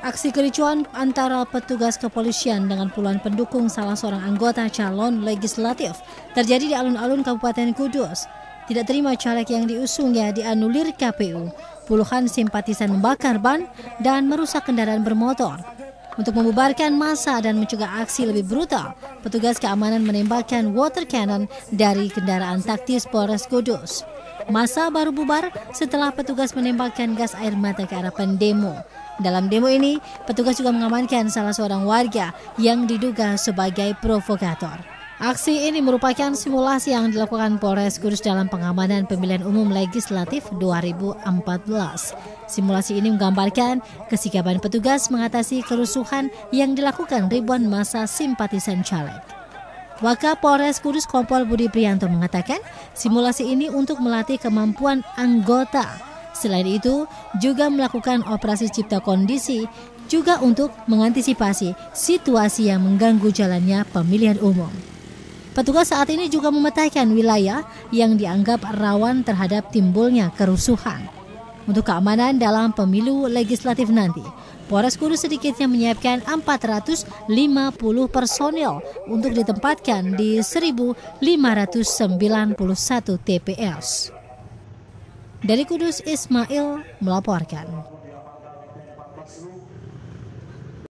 Aksi kericuan antara petugas kepolisian dengan puluhan pendukung salah seorang anggota calon legislatif terjadi di alun-alun Kabupaten Kudus. Tidak terima caleg yang diusungnya dianulir KPU, puluhan simpatisan membakar ban dan merusak kendaraan bermotor. Untuk membubarkan massa dan mencegah aksi lebih brutal, petugas keamanan menembakkan water cannon dari kendaraan taktis Polres Kudus. Massa baru bubar setelah petugas menembakkan gas air mata ke arah pendemo. Dalam demo ini, petugas juga mengamankan salah seorang warga yang diduga sebagai provokator. Aksi ini merupakan simulasi yang dilakukan Polres Kudus dalam pengamanan pemilihan umum legislatif 2014. Simulasi ini menggambarkan kesikapan petugas mengatasi kerusuhan yang dilakukan ribuan massa simpatisan caleg. Wakapolres Kudus Kompol Budi Prianto mengatakan simulasi ini untuk melatih kemampuan anggota. Selain itu, juga melakukan operasi cipta kondisi juga untuk mengantisipasi situasi yang mengganggu jalannya pemilihan umum. Petugas saat ini juga memetakan wilayah yang dianggap rawan terhadap timbulnya kerusuhan. Untuk keamanan dalam pemilu legislatif nanti, Polres Kudus sedikitnya menyiapkan 450 personil untuk ditempatkan di 1.591 TPS. Dari Kudus, Ismail melaporkan.